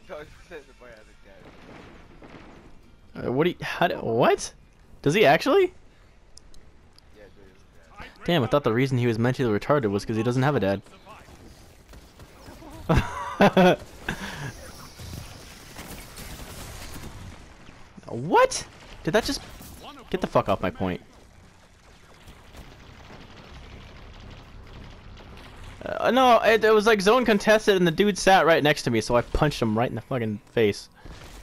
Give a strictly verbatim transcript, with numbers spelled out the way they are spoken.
No, he said the boy has a dad. Uh, what do you, how do, what? Does he actually? Yeah, dude, he has a dad. Damn, I thought the reason he was mentally retarded was because he doesn't have a dad. What? Did that just... Get the fuck off my point. Uh, no, it, it was like zone contested and the dude sat right next to me, so I punched him right in the fucking face.